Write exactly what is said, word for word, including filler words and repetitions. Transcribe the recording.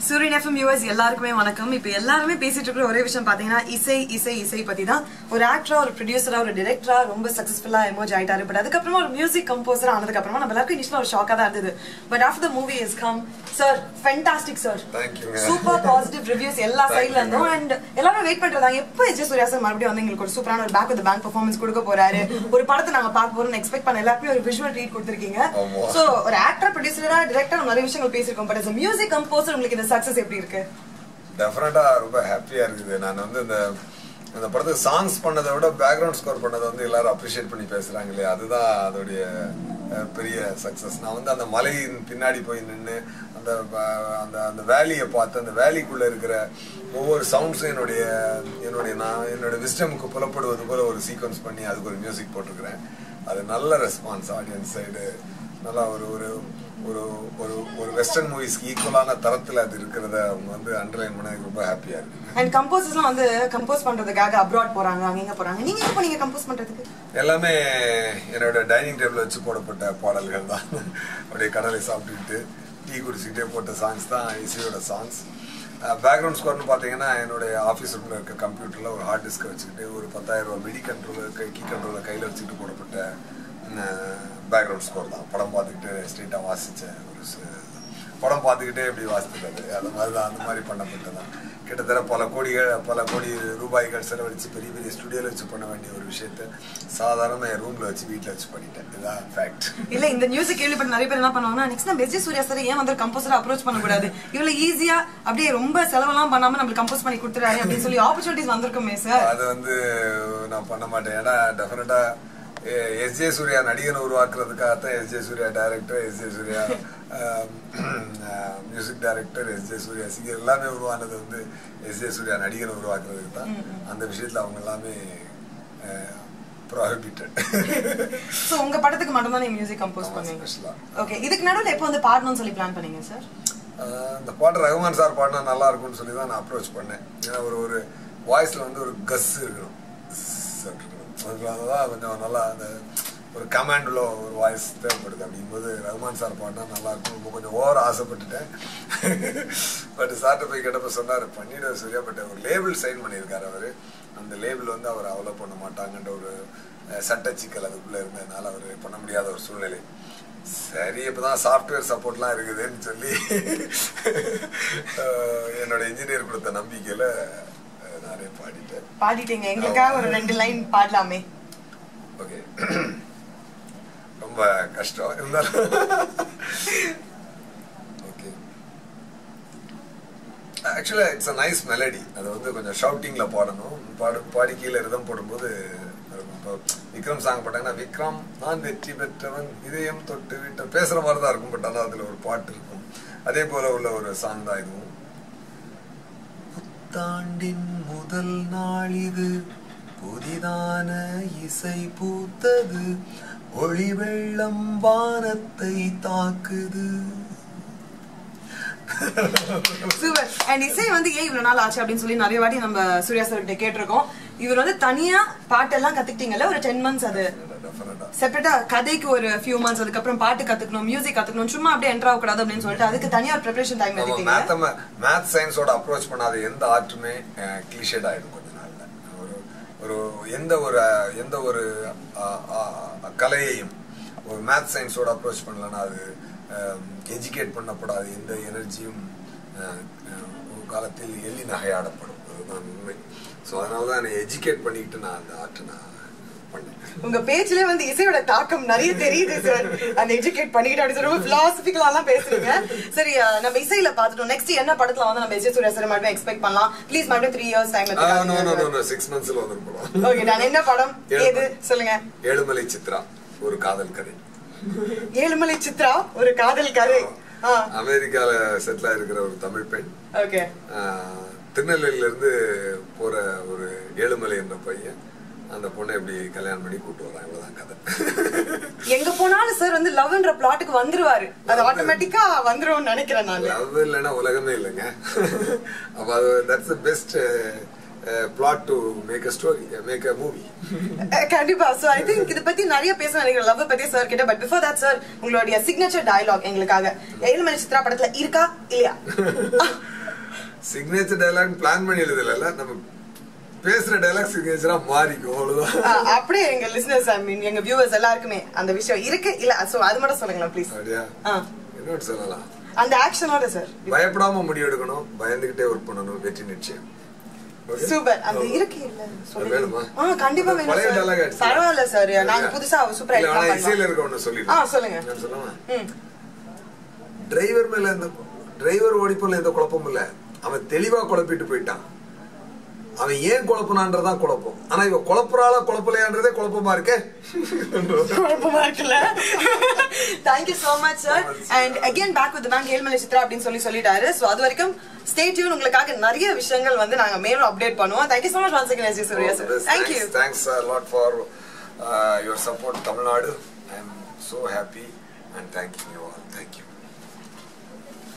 Suryan F M viewers எல்லாருக்குமே வணக்கம். இப்போ எல்லாரும் பேசிட்டு இருக்கிற ஒரே விஷயம் பாத்தீங்கன்னா இசை இசை இசை பத்தி தான். ஒரு ஆக்டரா, ஒரு ப்ரொடியூசரா, ஒரு டைரக்டரா ரொம்ப சக்சஸ்ஃபுல்லா எமர்ஜ் ஆயிட்டாரு. பட் அதுக்கு அப்புறமா ஒரு மியூசிக் கம்போசர் ஆனதுக்கு அப்புறமா நம்ம எல்லாருக்கும் இனிஷியலா ஒரு ஷாக்கா தான் இருந்தது. But after the movie has come sir, fantastic sir. Thank you. Super positive reviews எல்லா சைடுல இருந்தும். அண்ட் எல்லாரும் வெயிட் பண்றாங்க எப்போ எஸ் சூர்யா சார் மறுபடியும் வந்து எங்களுக்கு ஒரு சூப்பரான ஒரு பேக் வித் பேங்க் பெர்ஃபார்மன்ஸ் கொடுக்க போறாரு, ஒரு படத்தை நாங்க பார்க்க போறோம்னு எக்ஸ்பெக்ட் பண்ண எல்லாருமே ஒரு விஷுவல் ட்ரீட் கொடுத்திருக்கீங்க. சோ ஒரு ஆக்டர், ப்ரொடியூசரா, டைரக்டரா நம்ம நிறைய விஷயங்கள் பேசிருக்கோம். But as a music composer உங்களுக்கு இந்த சக்சஸ் எப்படி இருக்கு? டெஃபினட்டா ரொம்ப ஹாப்பியா இருக்குது. நான் வந்து இந்த இந்த படத்துக்கு சாங்ஸ் பண்ணதை விட பேக்ரவுண்ட் ஸ்கோர் பண்ணதை வந்து எல்லாரும் அப்ரிஷியேட் பண்ணி பேசுறாங்க இல்லையா, அதுதான் அதோடைய பெரிய சக்சஸ். நான் வந்து அந்த மலையின் பின்னாடி போய் நின்று அந்த அந்த அந்த வேலியை பார்த்து அந்த வேலிக்குள்ள இருக்கிற ஒவ்வொரு சவுண்ட்ஸும் என்னுடைய என்னுடைய நான் என்னோட விஸ்டமுக்கு புலப்படுவது போல ஒரு சீக்வன்ஸ் பண்ணி அதுக்கு ஒரு மியூசிக் போட்டிருக்கிறேன். அது நல்ல ரெஸ்பான்ஸ் ஆடியன்ஸ் சைடு. நல்லா ஒரு ஒரு ஒரு ஒரு ஒரு வெஸ்டர்ன் மூவிஸ்க்கு ஈக்குவலான தரத்துல அது இருக்கிறத அவங்க வந்து அண்டர்லைன் பண்ண ரொம்ப ஹாப்பியா இருக்கு. அண்ட் கம்போசர்ஸ்லாம் வந்து கம்போஸ் பண்றதுக்காக அப்ராட் போறாங்க, அங்க எங்க போறாங்க. நீங்க எப்போ நீங்க கம்போஸ் பண்றதுக்கு? எல்லாமே என்னோட டைனிங் டேபிள் வச்சு போடப்பட்ட பாடல்கள் தான். அப்படியே கடலை சாப்பிட்டுக்கிட்டு டீ குடிச்சுக்கிட்டே போட்ட சாங்ஸ் தான் இசையோட சாங்ஸ். பேக்ரவுண்ட் ஸ்கோர்னு பார்த்தீங்கன்னா என்னுடைய ஆஃபீஸ் ரூமில் இருக்க கம்ப்யூட்டரில் ஒரு ஹார்ட் டிஸ்கை வச்சுக்கிட்டு ஒரு பத்தாயிரம் ரூபா மிடி கண்ட்ரோலர் கை கீ கண்ட்ரோலர் கையில் வச்சுக்கிட்டு போடப்பட்ட பேக்ரவுண்ட் ஸ்கோர் தான். படம் பார்த்துக்கிட்டு ஸ்ட்ரெயிட்டாக வாசித்த ஒரு படம் பார்த்துக்கிட்டே எப்படி வாசித்துக்கிறது அது மாதிரி தான். அந்த மாதிரி பண்ணப்பட்டதான். கிட்டத்தட்ட பல கோடிகள் பல கோடி ரூபாய்கள் செலவழித்து பெரிய பெரிய ஸ்டுடியோவில் வச்சு பண்ண வேண்டிய ஒரு விஷயத்த சாதாரண என் ரூமில் வச்சு வீட்டில் வச்சு பண்ணிட்டேன். இதுதான் ஃபேக்ட். இல்லை, இந்த நியூஸை கேள்விப்பட்ட நிறைய பேர் என்ன பண்ணுவாங்கன்னா, நெக்ஸ்ட் நம்ம எஸ் சூர்யா சார் ஏன் வந்து கம்போசரை அப்ரோச் பண்ணக்கூடாது, இவ்வளோ ஈஸியா அப்படியே ரொம்ப செலவெல்லாம் பண்ணாமல் நம்மளுக்கு கம்போஸ் பண்ணி கொடுத்துறாரு அப்படின்னு சொல்லி ஆப்பர்ச்சுனிட்டிஸ் வந்திருக்குமே சார். அது வந்து நான் பண்ண மாட்டேன். ஏன்னா டெஃபினட்டா எஸ் ஜே சூர்யா நடிகனை உருவாக்குறதுக்காகத்தான் S J Suryah director, S J Suryah music director, S J Suryah singer எல்லாமே உருவானது வந்து எஸ் ஜே சூர்யா நடிகனை உருவாக்குறதுக்கு தான். அந்த விஷயத்துல அவங்க எல்லாமே ப்ரோஹிபிட்டட். சோ உங்க படத்துக்கு மட்டும் தான் நீங்க மியூசிக் கம்போஸ் பண்ணீங்க. ஓகே, இதுக்கு நடுவுல எப்போ வந்து பாடணும்னு சொல்லி பிளான் பண்ணீங்க சார்? இந்த பாட்டு ரகுமான் சார் பாடினா நல்லா இருக்கும்னு சொல்லி தான் நான் அப்ரோச் பண்ணேன். ஏன்னா ஒரு ஒரு வாய்ஸ்ல வந்து ஒரு கஸ் இருக்கணும், அதுதான் கொஞ்சம் நல்லா அந்த ஒரு கமாண்டில் ஒரு வாய்ஸ் தேவைப்படுது. அப்படிங்கும்போது ரகுமான் சார் பாடினா நல்லா இருக்கும். ரொம்ப கொஞ்சம் ஓவர் ஆசைப்பட்டுட்டேன். பட் சார்ட்ட போய் கேட்டப்ப சொன்னார் பண்ணிட சரியா. பட் ஒரு லேபிள் சைன் பண்ணியிருக்காரு அவர். அந்த லேபிள் வந்து அவர் அவ்வளோ பண்ண மாட்டாங்கன்ற ஒரு சட்ட சிக்கல் அதுக்குள்ளே இருந்ததுனால அவர் பண்ண முடியாத ஒரு சூழ்நிலை. சரி, இப்போதான் சாஃப்ட்வேர் சப்போர்ட்லாம் இருக்குதுன்னு சொல்லி என்னோட இன்ஜினியர் கொடுத்த நம்பிக்கையில் நானே பாடிட்டேன். பாடிட்டீங்க, எங்களுக்காக ஒரு ரெண்டு லைன் பாடலாமே? ஓகே, ரொம்ப கஷ்டம் இருந்தாலும் ஓகே. ஆக்சுவலா இட்ஸ் அ நைஸ் மெலடி. அது வந்து கொஞ்சம் ஷவுட்டிங்ல பாடணும். பாடு பாடி கீழே ரிதம் போடும்போது இப்போ விக்ரம் சாங் போட்டாங்கன்னா விக்ரம் நான் வெற்றி பெற்றவன் இதயம் தொட்டு விட்ட பேசுற மாதிரி தான் இருக்கும். பட் ஆனால் அதுல ஒரு பாட்டு இருக்கும். அதே போல உள்ள ஒரு சாங் தான் இதுவும். புத்தாண்டின் முதல் நாள் இது, புதிதான இசை பூத்தது, ஒளி வெள்ளம் வானத்தை தாக்குது. சூப்பர். அண்ட் இசை வந்து ஏன் இவ்வளவு நாள் ஆச்சு அப்படின்னு சொல்லி நிறைய வாட்டி நம்ம சூர்யா சார் கிட்ட கேட்டிருக்கோம். இவர் வந்து தனியா பாட்டெல்லாம் கத்துக்கிட்டீங்கல்ல, ஒரு டென் மந்த்ஸ் அது செப்பரேட்டா கதைக்கு ஒரு ஃபியூ மந்த்ஸ், அதுக்கப்புறம் பாட்டு கத்துக்கணும், மியூசிக் கத்துக்கணும், சும்மா அப்படியே என்டர் ஆக கூடாது அப்படின்னு சொல்லிட்டு அதுக்கு தனியா ப்ரிப்பரேஷன் டைம் எடுத்தீங்க. மேத் சயின்ஸோட அப்ரோச் பண்ணாத எந்த ஆர்ட்டுமே கிளிஷேட் ஆயிடும் கொஞ்ச நாள்ல. ஒரு ஒரு எந்த ஒரு எந்த ஒரு கலையையும் ஒரு மேத் சயின்ஸோட அப்ரோச் பண்ணலன்னா அது எஜுகேட் பண்ணப்படாது. எந்த எனர்ஜியும் ஒரு காலத்தில் எள்ளி நகையாடப்படும். அதுதான் உண்மை. ஸோ அதனால தான் என்னை எஜுகேட் பண்ணிக்கிட்டு நான் அந்த ஆர்ட் நான் பண்ணேன். உங்க பேஜ்ல வந்து இசையோட தாக்கம் நிறைய தெரியுது சார். அந்த எஜுகேட் பண்ணிக்கிட்டு அப்படி ரொம்ப பிலாசபிக்கலாலாம் பேசுறீங்க. சரி, நம்ம இசையில பாத்துட்டோம். நெக்ஸ்ட் என்ன படத்துல வந்து நம்ம எஸ் சூர்யா சார் மறுபடியும் எக்ஸ்பெக்ட் பண்ணலாம்? ப்ளீஸ் மறுபடியும் த்ரீ இயர்ஸ் டைம் எடுத்துக்கலாம். சிக்ஸ் மந்த்ஸ்ல வந்துருப்போம். ஓகே, நான் என்ன படம் ஏது சொல்லுங்க? ஏழுமலை சித்ரா ஒரு காதல் கதை. ஏழுமலை சித்ரா ஒரு காதல் கதை. அமெரிக்கால செட்டில் ஆயிருக்கிற ஒரு தமிழ் பெண். ஓகே. திருநெல்வேலியில இருந்து போற ஒரு ஏழுமலை என்ற பையன் அந்த பொண்ணை எப்படி கல்யாணம் பண்ணி கூட்டு வரான். இவ்வளவுதான் கதை. எங்க போனாலும் சார் வந்து லவ்ன்ற பிளாட்டுக்கு வந்துருவாரு. அது ஆட்டோமேட்டிக்கா வந்துரும் நினைக்கிறேன் நான். லவ் இல்லைன்னா உலகமே இல்லைங்க. அப்ப அது that's the best plot to make a story, make a movie. கண்டிப்பா. So I think இத பத்தி நிறைய பேச நினைக்கிறேன் லவ் பத்தி சார் கிட்ட. பட் பிஃபோர் தட் சார், உங்களுடைய சிக்னேச்சர் டயலாக் எங்களுக்காக ஏழுமலை சித்ரா படத்துல இருக்கா இல்லையா? சிக்னேச்சர் டயலாக் பிளான் பண்ணி எழுதல, நம்ம பேசுற டயலாக் சிக்னேச்சரா மாறிக்கும் அவ்வளவுதான். அப்படியே எங்க லிசனர்ஸ் ஐ மீன் எங்க வியூவர்ஸ் எல்லாருக்குமே அந்த விஷயம் இருக்கு இல்ல, சோ அது மட்டும் சொல்லுங்களா ப்ளீஸ். அப்படியா? என்ன சொல்லலாம்? அந்த ஆக்ஷனோட சார் பயப்படாம முடிவு எடுக்கணும், பயந்துகிட்டே ஒர்க் பண்ணணும், வெற்றி நிச்சயம். சூப்பர். அந்த இருக்கு இல்ல வேணுமா? ஆ கண்டிப்பா வேணும். பழைய டயலாக் ஆச்சு. பரவாயில்லை சார், நாங்க புதுசா சூப்பரா எடிட் பண்ணோம். இசையில இருக்க ஒன்னு சொல்லிடுறேன். ஆ சொல்லுங்க. நான் சொல்லவா? ம். டிரைவர் மேல இந்த டிரைவர் ஓடிப்போல எந்த குழப்பமும் இல்ல, அவன் தெளிவா குழப்பிட்டு போயிட்டான். அவன் ஏன் குழப்பனான்றதான் குழப்பம். ஆனா இவ குழப்பறாளா குழப்பலையான்றதே குழப்பமா இருக்கே. குழப்பமா இருக்குல்ல. Thank you so much sir. And again back with the bank Ezhumalai Chitra அப்படினு சொல்லி சொல்லிட்டாரு. சோ அது வரைக்கும் stay tuned, உங்களுக்காக நிறைய விஷயங்கள் வந்து நாங்க மேலும் அப்டேட் பண்ணுவோம். Thank you so much once again Isai Surya sir. Thank you. Thanks a lot for uh, your support Tamil Nadu. I am so happy and thanking you all.